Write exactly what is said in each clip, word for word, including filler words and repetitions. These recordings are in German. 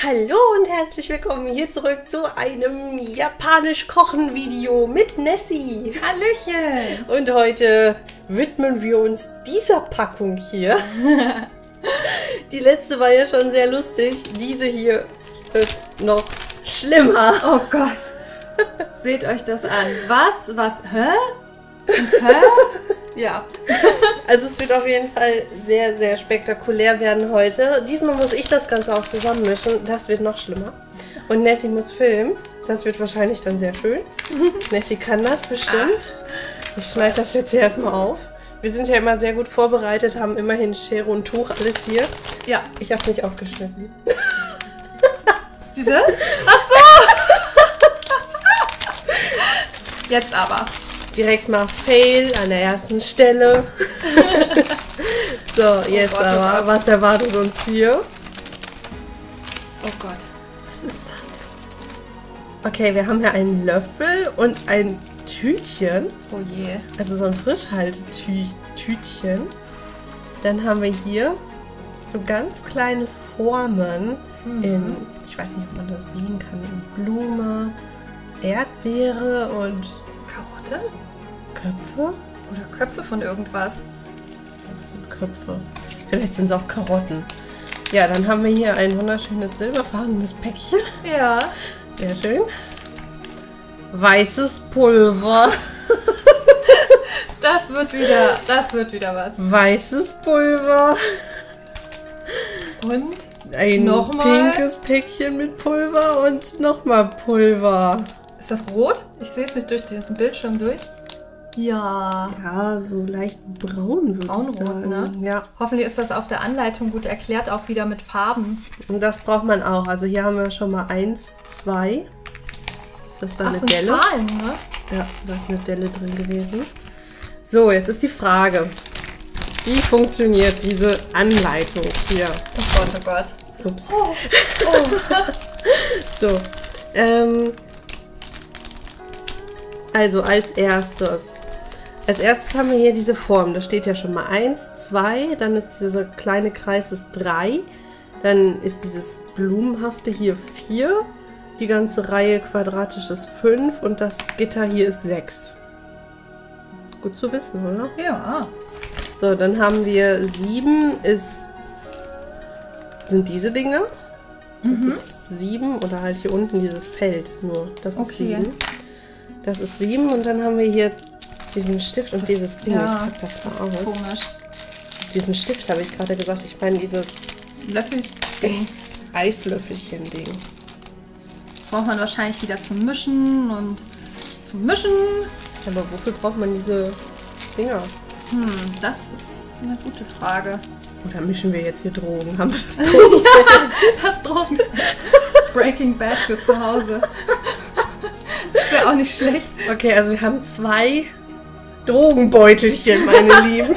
Hallo und herzlich willkommen hier zurück zu einem japanisch-Kochen-Video mit Nessie. Hallöchen! Und heute widmen wir uns dieser Packung hier. Die letzte war ja schon sehr lustig. Diese hier wird noch schlimmer. Oh Gott! Seht euch das an. Was? Was? Hä? Und hä? Ja. Also es wird auf jeden Fall sehr, sehr spektakulär werden heute. Diesmal muss ich das Ganze auch zusammenmischen. Das wird noch schlimmer. Und Nessie muss filmen. Das wird wahrscheinlich dann sehr schön. Nessie kann das bestimmt. Ich schneide das jetzt hier erstmal auf. Wir sind ja immer sehr gut vorbereitet, haben immerhin Schere und Tuch, alles hier. Ja. Ich habe es nicht aufgeschnitten. Wie wir's? Ach so! Jetzt aber. Direkt mal Fail an der ersten Stelle. So, jetzt oh Gott, aber, oh was erwartet uns hier? Oh Gott. Was ist das? Okay, wir haben hier einen Löffel und ein Tütchen. Oh je. Also so ein Frischhaltetütchen. Dann haben wir hier so ganz kleine Formen Mhm. in, ich weiß nicht, ob man das sehen kann, in Blume, Erdbeere und Karotte? Köpfe. Oder Köpfe von irgendwas. Das sind Köpfe. Vielleicht sind es auch Karotten. Ja, dann haben wir hier ein wunderschönes silberfarbenes Päckchen. Ja. Sehr schön. Weißes Pulver. Das wird wieder, das wird wieder was. Weißes Pulver. Und? Ein Nochmal? pinkes Päckchen mit Pulver und nochmal Pulver. Ist das rot? Ich sehe es nicht durch diesen Bildschirm durch. Ja. Ja, so leicht braun würde ich Braunrot, sagen. ne? Ja, Hoffentlich ist das auf der Anleitung gut erklärt, auch wieder mit Farben. und das braucht man auch. Also hier haben wir schon mal eins, zwei. Ist das da Ach, eine sind Delle? Zahlen, ne? Ja, da ist eine Delle drin gewesen. So, jetzt ist die Frage. Wie funktioniert diese Anleitung hier? Oh Gott, oh Gott. Ups. Oh, oh. So, ähm, also als erstes. Als erstes haben wir hier diese Form. Da steht ja schon mal eins, zwei, dann ist dieser kleine Kreis ist drei, dann ist dieses Blumenhafte hier vier, die ganze Reihe quadratisch ist fünf und das Gitter hier ist sechs. Gut zu wissen, oder? Ja. So, dann haben wir sieben ist, sind diese Dinge. Das Mhm. ist sieben oder halt hier unten dieses Feld nur. Das ist Okay. sieben. Das ist sieben und dann haben wir hier diesen Stift und Das- dieses Ding. ja, ich pack das mal Das aus. ist komisch. Diesen Stift habe ich gerade gesagt. Ich meine dieses Löffelding. Eislöffelchen-Ding. Das braucht man wahrscheinlich wieder zum Mischen und zum Mischen. Aber wofür braucht man diese Dinger? Hm, das ist eine gute Frage. Oder mischen wir jetzt hier Drogen? Haben wir das Drogen? Das Drogen. Breaking Bad für zu Hause. Das wäre auch nicht schlecht. Okay, also wir haben zwei Drogenbeutelchen, meine Lieben.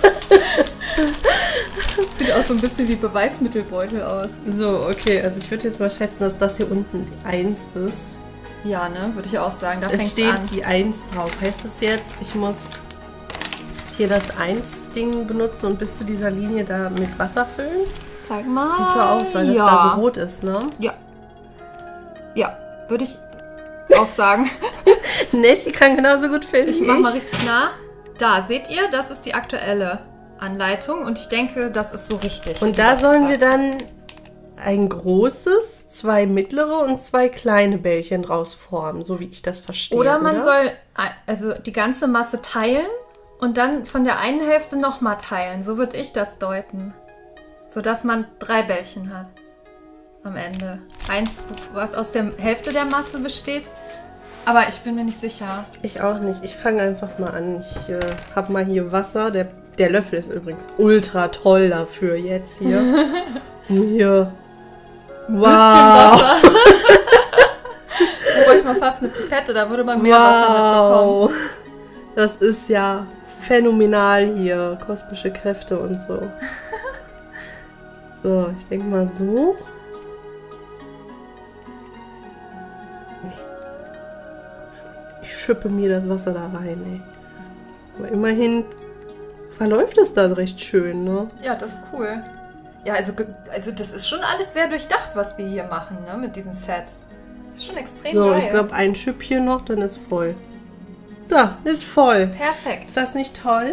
Sieht auch so ein bisschen wie Beweismittelbeutel aus. So, okay, also ich würde jetzt mal schätzen, dass das hier unten die eins ist. Ja, ne? Würde ich auch sagen. Da Es fängt's steht an. die eins drauf. Heißt das jetzt, ich muss hier das eins-Ding benutzen und bis zu dieser Linie da mit Wasser füllen? Zeig mal. Sieht so aus, weil das ja. da so rot ist, ne? Ja. Ja, würde ich auch sagen. Nessie kann genauso gut filmen Ich wie mach ich. mal richtig nah. Da, seht ihr? Das ist die aktuelle Anleitung und ich denke, das ist so richtig. Und wie da das sollen wir gesagt dann ein großes, zwei mittlere und zwei kleine Bällchen draus formen, so wie ich das verstehe. Oder man oder? soll also die ganze Masse teilen und dann von der einen Hälfte nochmal teilen. So würde ich das deuten. Sodass man drei Bällchen hat am Ende. Eins, was aus der Hälfte der Masse besteht. Aber ich bin mir nicht sicher. Ich auch nicht. Ich fange einfach mal an. Ich äh, habe mal hier Wasser. Der, der Löffel ist übrigens ultra toll dafür jetzt hier. Um hier. Bisschen Wow. Wasser. Wo ich mal fast eine Pipette, da würde man mehr Wasser mitbekommen. Wow. Das ist ja phänomenal hier. Kosmische Kräfte und so. So, ich denke mal so. Ich schippe mir das Wasser da rein, ey. Aber immerhin verläuft es dann recht schön, ne? Ja, das ist cool. Ja, also, also das ist schon alles sehr durchdacht, was die hier machen, ne, mit diesen Sets. Ist schon extrem So, geil. ich glaube, ein Schüppchen noch, dann ist voll. Da, ist voll. Perfekt. Ist das nicht toll?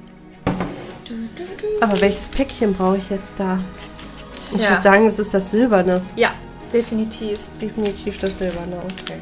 Aber welches Päckchen brauche ich jetzt da? Ich Ja. würde sagen, es ist das Silberne. Ja, definitiv. Definitiv das Silberne, okay.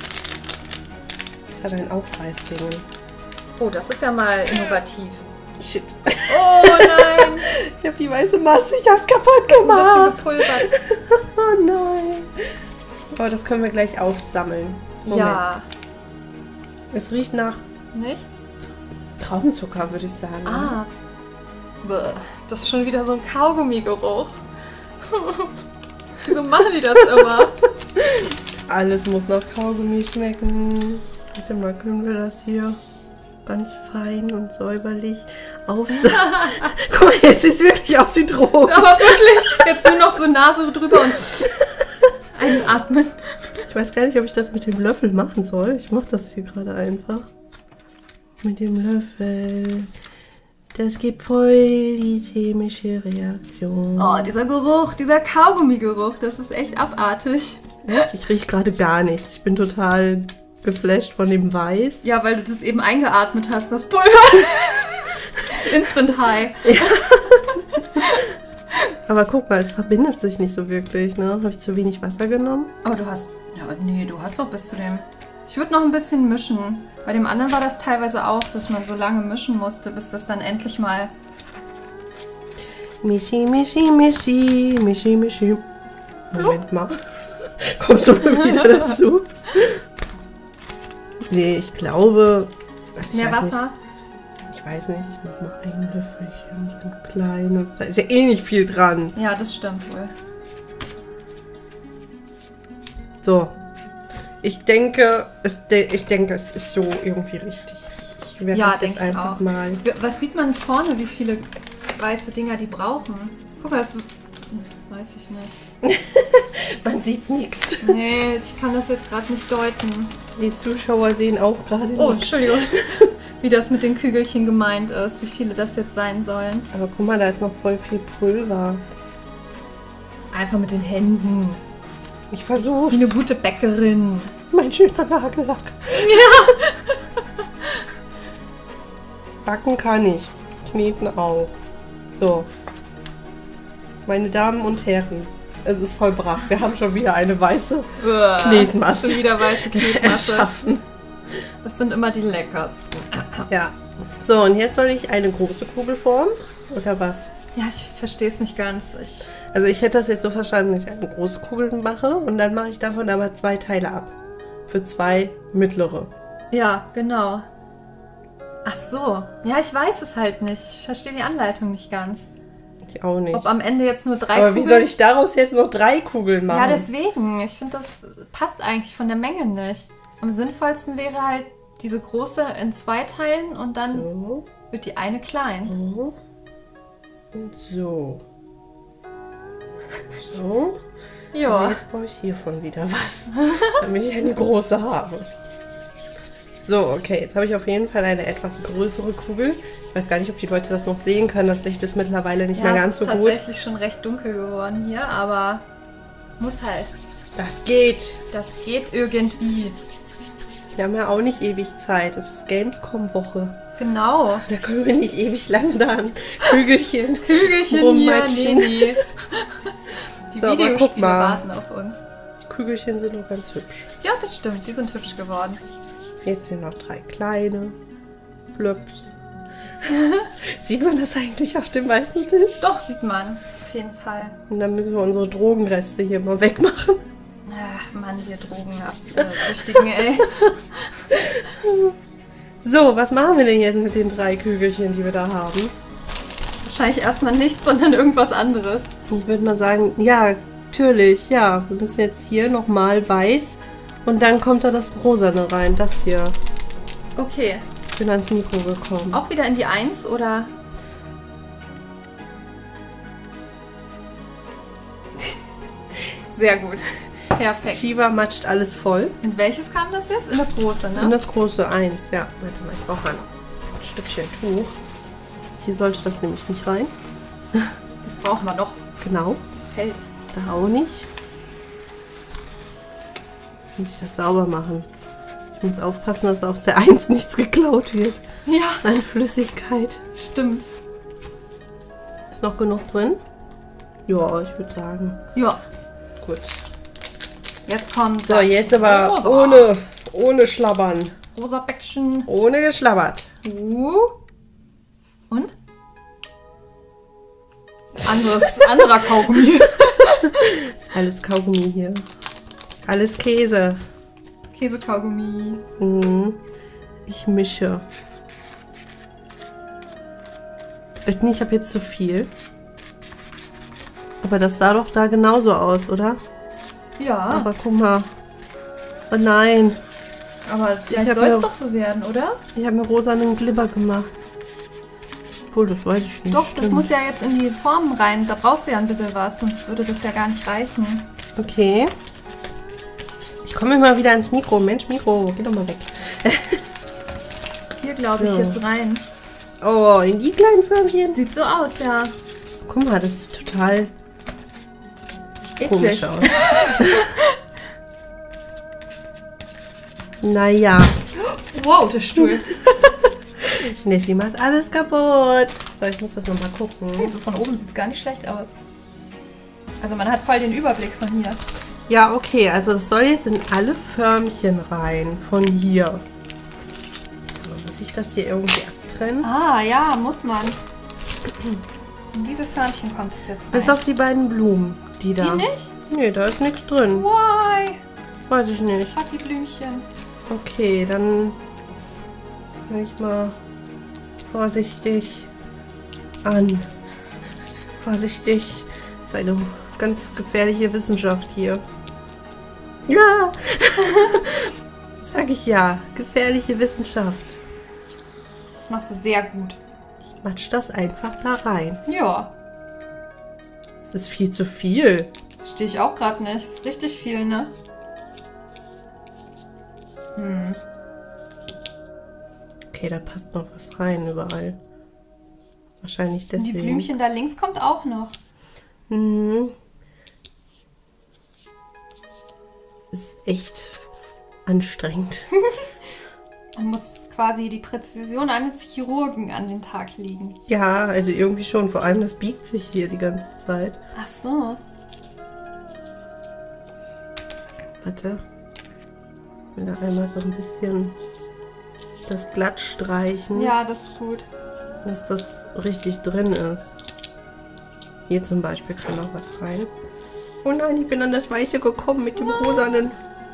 Das hat ein Aufreißding. Oh, das ist ja mal innovativ. Shit. Oh nein! Ich habe die weiße Masse, ich habe es kaputt Ein bisschen gemacht. gepulvert. Oh nein. Aber das können wir gleich aufsammeln. Moment. Ja. Es riecht nach Nichts? Traubenzucker, würde ich sagen. Ah. Bäh, das ist schon wieder so ein Kaugummi-Geruch. Wieso machen die das immer? Alles muss nach Kaugummi schmecken. Warte mal, können wir das hier ganz fein und säuberlich aufsammeln? Guck mal, jetzt sieht es wirklich aus wie Drogen. Aber wirklich, jetzt nur noch so Nase drüber und einatmen. Ich weiß gar nicht, ob ich das mit dem Löffel machen soll. Ich mache das hier gerade einfach. Mit dem Löffel. Das gibt voll die chemische Reaktion. Oh, dieser Geruch, dieser Kaugummi-Geruch, das ist echt abartig. Echt? Ich rieche gerade gar nichts. Ich bin total geflasht von dem Weiß. Ja, weil du das eben eingeatmet hast, das Pulver. Instant High. Aber guck mal, es verbindet sich nicht so wirklich, ne? Habe ich zu wenig Wasser genommen? Aber du hast, ja, nee, du hast doch bis zu dem... Ich würde noch ein bisschen mischen. Bei dem anderen war das teilweise auch, dass man so lange mischen musste, bis das dann endlich mal... Mischi, Mischi, Mischi, Mischi, Mischi. Moment mal. Kommst du mal wieder dazu? Nee, ich glaube... Also ich Mehr weiß Wasser? Nicht, ich weiß nicht, ich mach mal ein Löffelchen, so ein kleines. Da ist ja eh nicht viel dran. Ja, das stimmt wohl. So. Ich denke, es, ich denke, es ist so irgendwie richtig. Ich werde Ja, das denk jetzt ich einfach auch. mal. Was sieht man vorne, wie viele weiße Dinger die brauchen? Guck mal, das... Weiß ich nicht. Man sieht nichts. Nee, ich kann das jetzt gerade nicht deuten. Die Zuschauer sehen auch gerade Oh, nichts. Entschuldigung. Wie das mit den Kügelchen gemeint ist, wie viele das jetzt sein sollen. Aber guck mal, da ist noch voll viel Pulver. Einfach mit den Händen. Ich versuch's. Wie eine gute Bäckerin. Mein schöner Nagellack. Ja. Backen kann ich. Kneten auch. So. Meine Damen und Herren, es ist vollbracht. Wir haben schon wieder eine weiße Uah, Knetmasse Schon wieder weiße Knetmasse. erschaffen. Das sind immer die leckersten. Ja. So, und jetzt soll ich eine große Kugel formen? Oder was? Ja, ich verstehe es nicht ganz. Ich, Also ich hätte das jetzt so verstanden, dass ich eine große Kugel mache und dann mache ich davon aber zwei Teile ab. Für zwei mittlere. ja, genau. Ach so. Ja, ich weiß es halt nicht. Ich verstehe die Anleitung nicht ganz. Ich auch nicht. Ob am Ende jetzt nur drei Aber Kugeln... wie soll ich daraus jetzt noch drei Kugeln machen? Ja, deswegen. Ich finde, das passt eigentlich von der Menge nicht. Am sinnvollsten wäre halt diese große in zwei teilen und dann So. wird die eine klein. So. Und so. So. Und Ja. jetzt brauche ich hiervon wieder was, damit ich eine große habe. So, okay, jetzt habe ich auf jeden Fall eine etwas größere Kugel. Ich weiß gar nicht, ob die Leute das noch sehen können. Das Licht ist mittlerweile nicht mehr ganz so es ist gut. tatsächlich schon recht dunkel geworden hier, aber muss halt. Das geht. Das geht irgendwie. Wir haben ja auch nicht ewig Zeit. Es ist Gamescom-Woche. Genau. Da können wir nicht ewig lang da an Kügelchen. Kügelchen hier, Rummatschen. nee, nee. Die So, aber Videospiele guck mal. warten auf uns. Die Kügelchen sind noch ganz hübsch. Ja, das stimmt. Die sind hübsch geworden. Jetzt sind noch drei kleine. Plöps. Sieht man das eigentlich auf dem weißen Tisch? Doch, sieht man. Auf jeden Fall. Und dann müssen wir unsere Drogenreste hier mal wegmachen. Ach Mann, wir Drogensüchtigen, ey. So, was machen wir denn jetzt mit den drei Kügelchen, die wir da haben? Wahrscheinlich erstmal nichts, sondern irgendwas anderes. Ich würde mal sagen, ja, natürlich, ja. Wir müssen jetzt hier nochmal weiß und dann kommt da das Rosane rein, das hier. Okay. Ich bin ans Mikro gekommen. Auch wieder in die Eins, oder? Sehr gut. Perfekt. Shiva matscht alles voll. In welches kam das jetzt? In das große, ne? Und das große eins, ja. Warte mal, ich brauche ein Stückchen Tuch. Hier sollte das nämlich nicht rein. Das brauchen wir noch. Genau. Das Feld. Da auch nicht. Jetzt muss ich das sauber machen. Ich muss aufpassen, dass aus der eins nichts geklaut wird. Ja. An Flüssigkeit. Stimmt. Ist noch genug drin? Ja, ich würde sagen. Ja. Gut. Jetzt kommt So, das jetzt aber rosa. ohne, ohne Schlabbern. Rosa Bäckchen. Ohne geschlabbert. Uh. Und? Anderes, anderer Kaugummi. Ist alles Kaugummi hier. Alles Käse. Käsekaugummi. Mhm. Ich mische. Das wird nicht, ich habe jetzt zu viel. Aber das sah doch da genauso aus, oder? Ja. Aber guck mal. Oh nein. Aber Ich vielleicht hab soll es mir- doch so werden, oder? Ich habe mir rosanen Glibber gemacht. Obwohl, das weiß ich nicht. Doch, das Stimmt. muss ja jetzt in die Formen rein. Da brauchst du ja ein bisschen was, sonst würde das ja gar nicht reichen. Okay. Ich komme immer wieder ins Mikro. Mensch, Mikro, geh doch mal weg. Hier glaube ich So. jetzt rein. Oh, in die kleinen Förmchen. Sieht so aus, ja. Guck mal, das sieht total Eklig. komisch aus. Naja. Wow, der Stuhl. Nessie macht alles kaputt. So, ich muss das nochmal gucken. Also von oben sieht es gar nicht schlecht aus. Also man hat voll den Überblick von hier. Ja, okay, also das soll jetzt in alle Förmchen rein. Von hier. So, muss ich das hier irgendwie abtrennen? Ah, ja, muss man. In diese Förmchen kommt es jetzt rein. Bis auf die beiden Blumen, die da. die nicht? Nee, da ist nichts drin. Why? Weiß ich nicht. Fuck die Blümchen. Okay, dann will ich mal vorsichtig an. Vorsichtig. Das ist eine ganz gefährliche Wissenschaft hier. Ja! Sag ich ja. Gefährliche Wissenschaft. Das machst du sehr gut. Ich matsch das einfach da rein. Ja. Das ist viel zu viel. Stehe ich auch gerade nicht. Das ist richtig viel, ne? Hm. Okay, da passt noch was rein überall. Wahrscheinlich Und deswegen. die Blümchen da links kommt auch noch. Mhm. Das ist echt anstrengend. Man muss quasi die Präzision eines Chirurgen an den Tag legen. Ja, also irgendwie schon. Vor allem das biegt sich hier die ganze Zeit. Ach so. Warte. Ich will da einmal so ein bisschen das glatt streichen, Ja, das ist gut. dass das richtig drin ist. Hier zum Beispiel kann noch was rein. Oh nein, ich bin an das Weiße gekommen mit dem rosanen.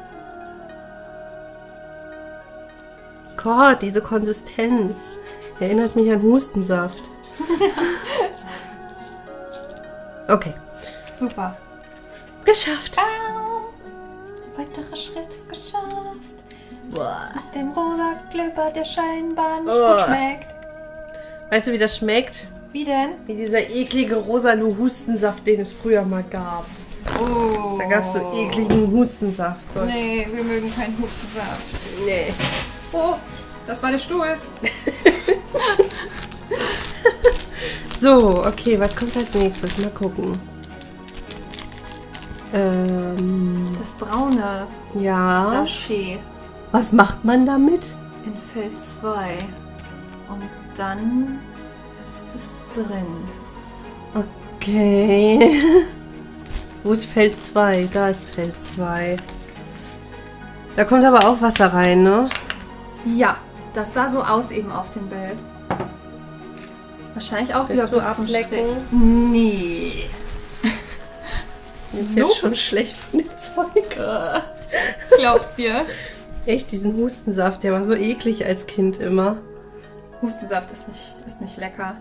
Gott, diese Konsistenz. Erinnert mich an Hustensaft. Okay. Super. Geschafft. Au. Der weitere Schritt ist geschafft. Mit dem rosa Glibber, der scheinbar nicht Oh. gut schmeckt. Weißt du, wie das schmeckt? Wie denn? Wie dieser eklige rosane Hustensaft, den es früher mal gab. Oh. Da gab es so ekligen Hustensaft. Nee, wir mögen keinen Hustensaft. Nee. Oh, das war der Stuhl. So, okay, was kommt als nächstes? Mal gucken. Ähm, Das braune ja. Sachet Was macht man damit? in Feld zwei. Und dann ist es drin. Okay. Wo ist Feld zwei? Da ist Feld zwei. Da kommt aber auch Wasser rein, ne? Ja, das sah so aus eben auf dem Bild. Wahrscheinlich auch wieder Willst du bis zum ablecken? Strich. Nee. Mir ist Nope. jetzt schon schlecht von dem Zeug. Was glaubst dir? Echt, diesen Hustensaft, der war so eklig als Kind immer. Hustensaft ist nicht, ist nicht lecker.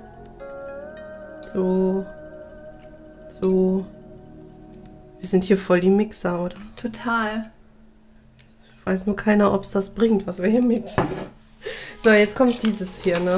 So. So. Wir sind hier voll die Mixer, oder? Total. Weiß nur keiner, ob es das bringt, was wir hier mixen. So, jetzt kommt dieses hier, ne?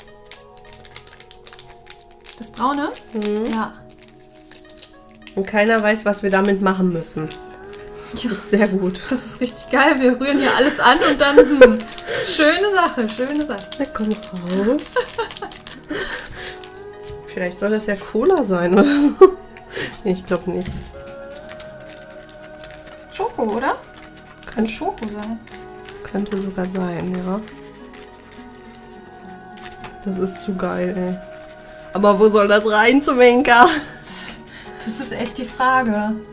Das braune? Mhm. Ja. Und keiner weiß, was wir damit machen müssen. Das ist sehr gut. Das ist richtig geil. Wir rühren hier alles an und dann... Hm, schöne Sache, schöne Sache. Na komm raus. Vielleicht soll das ja Cola sein, oder so. Nee, ich glaube nicht. Schoko, oder? Kann Schoko sein. Könnte sogar sein, ja. Das ist zu geil, ey. Aber wo soll das rein, Zumenka? Das ist echt die Frage.